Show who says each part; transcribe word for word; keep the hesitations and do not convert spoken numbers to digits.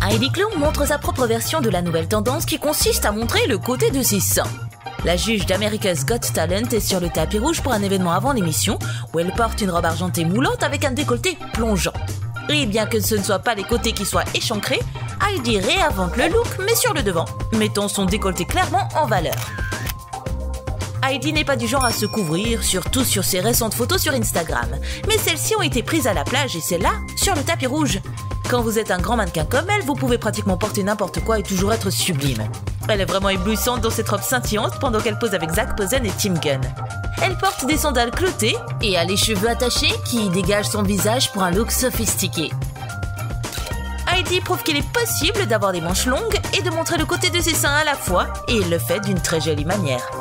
Speaker 1: Heidi Klum montre sa propre version de la nouvelle tendance qui consiste à montrer le côté de ses seins. La juge d'America's Got Talent est sur le tapis rouge pour un événement avant l'émission où elle porte une robe argentée moulante avec un décolleté plongeant. Et bien que ce ne soit pas les côtés qui soient échancrés, Heidi réinvente le look mais sur le devant, mettant son décolleté clairement en valeur. Heidi n'est pas du genre à se couvrir, surtout sur ses récentes photos sur Instagram, mais celles-ci ont été prises à la plage et celle-là sur le tapis rouge. Quand vous êtes un grand mannequin comme elle, vous pouvez pratiquement porter n'importe quoi et toujours être sublime. Elle est vraiment éblouissante dans cette robe scintillante pendant qu'elle pose avec Zac Posen et Tim Gunn. Elle porte des sandales clotées et a les cheveux attachés qui dégagent son visage pour un look sophistiqué. Heidi prouve qu'il est possible d'avoir des manches longues et de montrer le côté de ses seins à la fois, et elle le fait d'une très jolie manière.